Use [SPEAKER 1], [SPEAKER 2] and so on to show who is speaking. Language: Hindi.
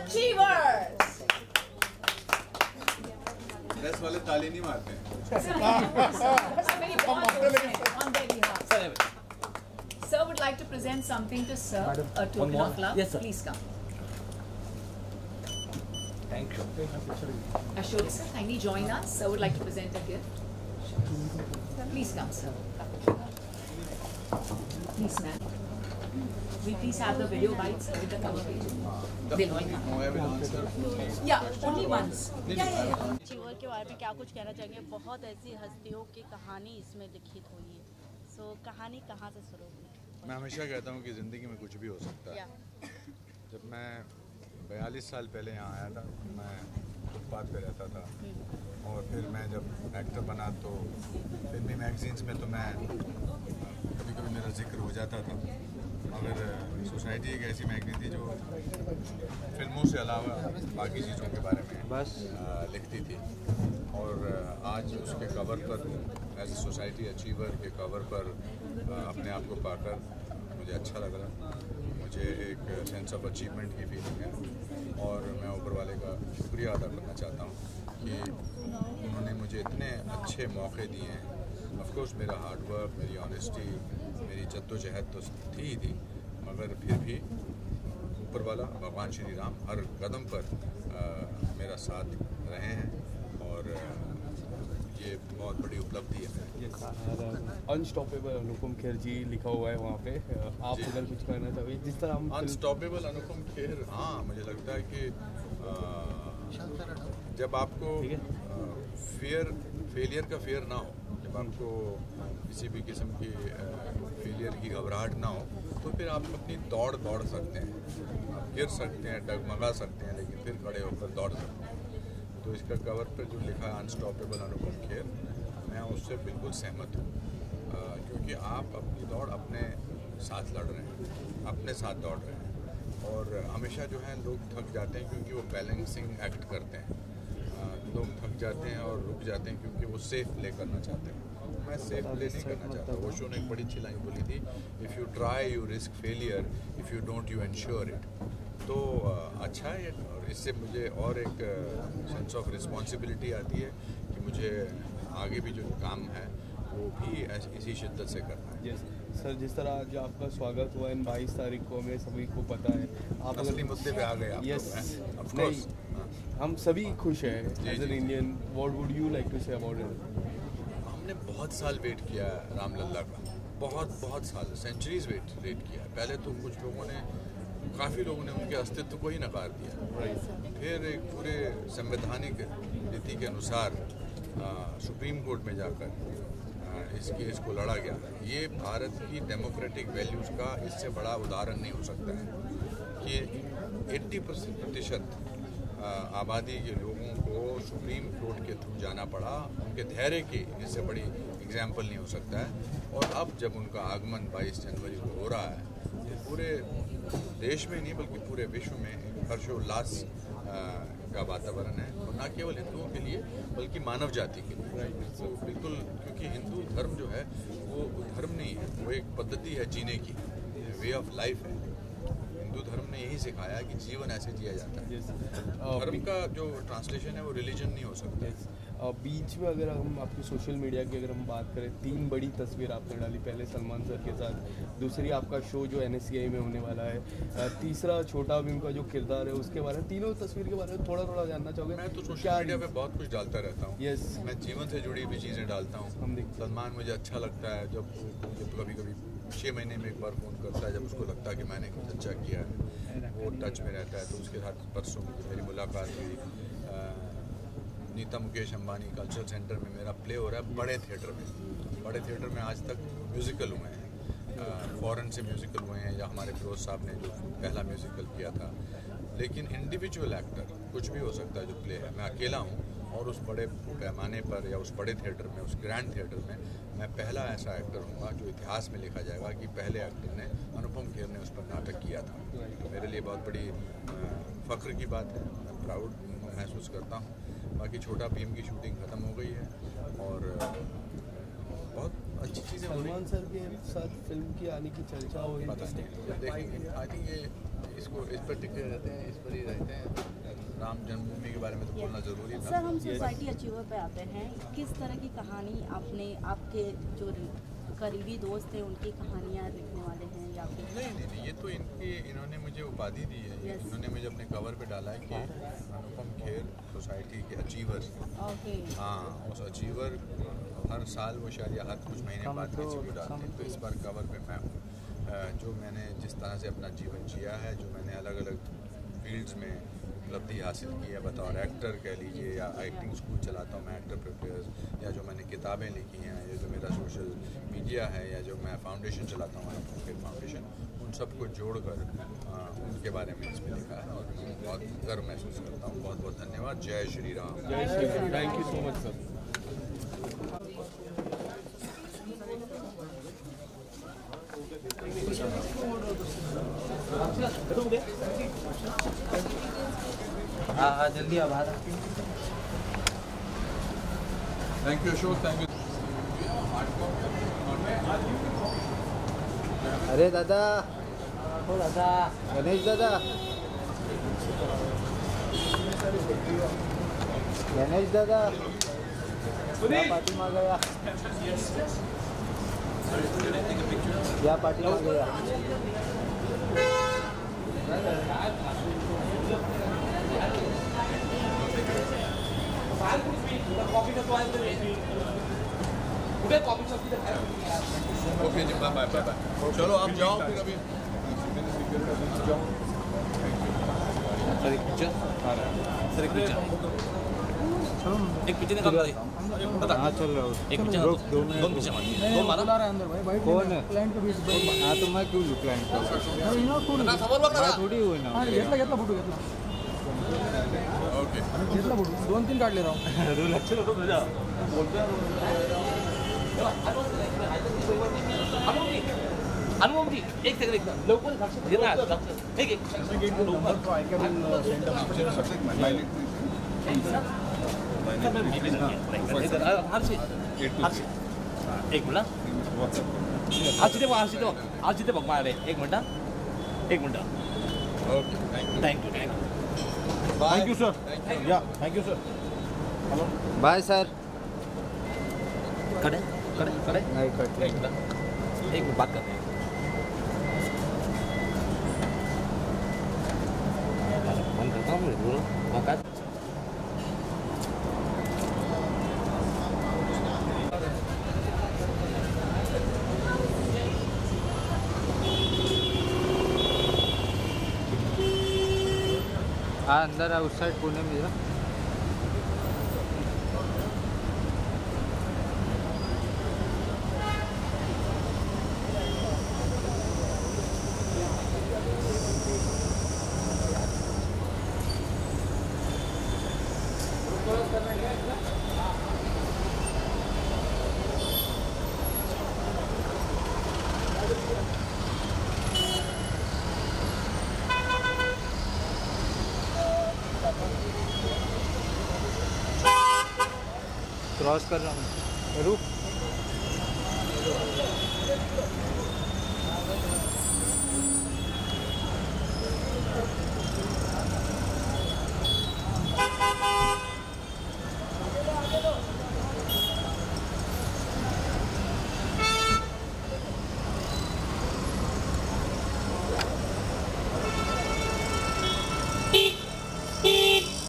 [SPEAKER 1] Achievers.
[SPEAKER 2] प्रेस वाले ताली नहीं मारते हैं।
[SPEAKER 1] Sir would like to present something to sir, a token of love.
[SPEAKER 3] Yes, sir.
[SPEAKER 1] Please come.
[SPEAKER 3] Thank you.
[SPEAKER 1] Ashok sir, kindly join us. Sir would like to present a gift. Please come, sir. Please, ma'am. We please have the video bites with the cover page. They'll all come. Yeah, only once.
[SPEAKER 4] Achiever के बारे में क्या कुछ कहना चाहेंगे? बहुत ऐसी हस्तियों की कहानी इसमें लिखित हुई है। सो कहानी कहाँ से शुरू हुई?
[SPEAKER 2] मैं हमेशा कहता हूँ कि ज़िंदगी में कुछ भी हो सकता है। जब मैं 42 साल पहले यहाँ आया था, मैं फुटपाथ पे रहता था और फिर मैं जब एक्टर बना तो फिल्मी मैगजीन्स में तो मैं कभी कभी मेरा जिक्र हो जाता था, मगर सोसाइटी एक ऐसी मैगजीन थी जो फिल्मों से अलावा बाकी चीज़ों के बारे में बस लिखती थी। और आज उसके कवर पर एज ए सोसाइटी अचीवर के कवर पर अपने आप को पाकर मुझे अच्छा लग रहा, मुझे एक सेंस ऑफ अचीवमेंट की फीलिंग है और मैं ऊपर वाले का शुक्रिया अदा करना चाहता हूँ कि उन्होंने मुझे इतने अच्छे मौके दिए हैं। ऑफकोर्स मेरा हार्डवर्क, मेरी ऑनेस्टी, मेरी जद्दोजहद तो थी ही थी, मगर फिर भी ऊपर वाला भगवान श्री राम हर कदम पर मेरा साथ रहे हैं और ये बहुत बड़ी उपलब्धि है।
[SPEAKER 5] अनस्टॉपेबल अनुपम खेर जी लिखा हुआ है वहाँ पे, आप अगर कुछ कहना चाहोगे जिस तरह हम
[SPEAKER 2] अनस्टॉपेबल अनुपम खेर, हाँ मुझे लगता है कि जब आपको फेलियर का फियर ना हो, जब आपको किसी भी किस्म की फेलियर की घबराहट ना हो, तो फिर आप अपनी दौड़ सकते हैं, आप गिर सकते हैं, डगमगा सकते हैं, लेकिन फिर खड़े होकर दौड़ सकते हैं। तो इसका कवर पर जो लिखा है अनस्टॉपेबल अनुपम खेर, मैं उससे बिल्कुल सहमत हूँ, क्योंकि आप अपनी दौड़ अपने साथ लड़ रहे हैं, अपने साथ दौड़ रहे हैं। और हमेशा जो है लोग थक जाते हैं क्योंकि वो बैलेंसिंग एक्ट करते हैं, लोग थक जाते हैं और रुक जाते हैं क्योंकि वो सेफ प्ले करना चाहते हैं। मैं सेफ प्ले नहीं करना चाहता। वो शो ने एक बड़ी अच्छी लाइन बोली थी, if you try you risk failure, if you don't you ensure it. तो अच्छा है और इससे मुझे और एक सेंस ऑफ रिस्पॉन्सिबिलिटी आती है कि मुझे आगे भी जो काम है वो भी इसी शिद्दत से करना है।
[SPEAKER 5] यस सर, जिस तरह आज आपका स्वागत हुआ इन 22 तारीख को, हमें सभी को पता है। आप
[SPEAKER 2] असली मुद्दे पे आ गए आप।
[SPEAKER 5] यस,
[SPEAKER 2] ऑफकोर्स
[SPEAKER 5] हम सभी खुश हैं as an Indian. What would you like to say about it?
[SPEAKER 2] हमने बहुत साल वेट किया रामलल्ला का, बहुत साल, सेंचुरीज वेट किया। पहले तो कुछ लोगों ने, काफ़ी लोगों ने उनके अस्तित्व को ही नकार दिया, फिर एक पूरे संवैधानिक नीति के अनुसार सुप्रीम कोर्ट में जाकर इस केस को लड़ा गया। ये भारत की डेमोक्रेटिक वैल्यूज़ का इससे बड़ा उदाहरण नहीं हो सकता है कि 80% आबादी के लोगों को सुप्रीम कोर्ट के थ्रू जाना पड़ा। उनके धैर्य की इससे बड़ी एग्जाम्पल नहीं हो सकता है। और अब जब उनका आगमन 22 जनवरी को हो रहा है, तो पूरे देश में नहीं बल्कि पूरे विश्व में हर्षोल्लास का वातावरण है, और न केवल हिंदुओं के लिए बल्कि मानव जाति के लिए। तो बिल्कुल, क्योंकि हिंदू धर्म जो है वो धर्म नहीं है, वो एक पद्धति है जीने की, वे ऑफ लाइफ है। हिंदू धर्म ने यही सिखाया कि जीवन ऐसे जिया जाता है। धर्म का जो ट्रांसलेशन है वो रिलीजन नहीं हो सकता।
[SPEAKER 5] बीच में अगर हम आपकी सोशल मीडिया की अगर हम बात करें, 3 बड़ी तस्वीर आपने डाली। पहले सलमान सर के साथ, दूसरी आपका शो जो NSCI में होने वाला है, तीसरा छोटा भीम का जो किरदार है उसके बारे में। तीनों तस्वीर के बारे में थोड़ा जानना चाहोगे?
[SPEAKER 2] मैं तो सोशल मीडिया पे बहुत कुछ डालता रहता हूँ।
[SPEAKER 5] यस,
[SPEAKER 2] मैं जीवन से जुड़ी हुई चीज़ें डालता हूँ। सलमान मुझे अच्छा लगता है जब कभी 6 महीने में एक बार फ़ोन करता है, जब उसको लगता है कि मैंने कुछ अच्छा किया है, वो टच में रहता है। तो उसके साथ परसों मेरी मुलाकात हुई नीता मुकेश अंबानी कल्चरल सेंटर में। मेरा प्ले हो रहा है बड़े थिएटर में। आज तक म्यूज़िकल हुए हैं, फॉरेन से म्यूज़िकल हुए हैं, या हमारे फिरोज साहब ने जो पहला म्यूज़िकल किया था। लेकिन इंडिविजुअल एक्टर कुछ भी हो सकता है जो प्ले है। मैं अकेला हूँ और उस बड़े पैमाने पर या उस बड़े थिएटर में, उस ग्रैंड थिएटर में मैं पहला ऐसा एक्टर हूँगा जो इतिहास में लिखा जाएगा कि पहले एक्टर ने, अनुपम खेर ने उस पर नाटक किया था। तो मेरे लिए बहुत बड़ी फ़ख्र की बात है, मैं प्राउड महसूस करता हूँ। बाकी छोटा भीम की शूटिंग ख़त्म हो गई है और बहुत अच्छी चीज़ें हो रही हैं।
[SPEAKER 5] सलमान सर के साथ फिल्म की आने की चर्चा हो रही है,
[SPEAKER 2] पता नहीं, देखेंगे। आई थिंक ये इस पर टिके रहते हैं, इस पर ही रहते हैं। राम जन्मभूमि के बारे में तो बोलना ज़रूरी था।
[SPEAKER 4] सर, हम सोसाइटी अचीवर पे आते हैं। किस तरह की कहानी आपके जो करीबी दोस्त हैं उनकी कहानियाँ लिखने वाले हैं या फिर?
[SPEAKER 2] नहीं, ये तो इन्होंने मुझे उपाधि दी है। इन्होंने मुझे अपने कवर पे डाला है कि अनुपम खेर सोसाइटी के अचीवर।
[SPEAKER 4] ओके।
[SPEAKER 2] हाँ, उस अचीवर हर साल वो शायद या हर कुछ महीने बाद किसी को डालते हैं, तो इस बार कवर पे मैं हूँ। जो मैंने जिस तरह से अपना जीवन जिया है, जो मैंने अलग अलग फील्ड्स में उपलब्धि हासिल की है, बतौर एक्टर कह लीजिए, या एक्टिंग स्कूल चलाता हूँ मैं, एक्टर प्रिपेयर्स, या जो मैंने किताबें लिखी हैं, या जो मेरा सोशल मीडिया है, या जो मैं फाउंडेशन चलाता हूँ अनुपम खेर फाउंडेशन, उन सबको जोड़कर उनके बारे में इसमें लिखा है और मैं बहुत गर्व महसूस करता हूँ। बहुत बहुत धन्यवाद। जय श्री राम।
[SPEAKER 5] जय Shri Ram. Thank you so much sir.
[SPEAKER 3] हाँ जल्दी अब
[SPEAKER 2] thank you Ashok, thank you.
[SPEAKER 3] अरे दादा, हो दादा, गणेश दादा, गणेश दादा, पार्टी में गया, क्या पार्टी में गया?
[SPEAKER 2] ओके जी, बाय बाय बाय। चलो आप जाओ फिर अभी।
[SPEAKER 3] सर एक पिक्चर, एक पिक्चर निकाल दे। हाँ चल रहा हूँ। एक पिक्चर दो पिक्चर मारा कौन है क्लाइंट के बीच। हाँ तो मैं क्यों लूँ क्लाइंट का? मैं थोड़ी हुई ना।
[SPEAKER 6] घेतला फोटो घेतला
[SPEAKER 2] ओके,
[SPEAKER 6] घेतला फोटो 2-3 काढले राव.
[SPEAKER 3] लक्ष नको तुझ्या अनुमती एक सेकंड एक लवकर घे ना एक एक एक मिनट आज तिथे बघ माझ्याकडे एक minute
[SPEAKER 2] okay,
[SPEAKER 3] thank you
[SPEAKER 2] thank you
[SPEAKER 6] sir. या थँक्यू सर.
[SPEAKER 3] बाय सर कड़े
[SPEAKER 6] नाही कट.
[SPEAKER 3] एक मिनट बात करते हैं मन करता हूँ मौका हाँ अंदर है उस साइड कोने में जा क्रॉस कर रहा हूँ रुक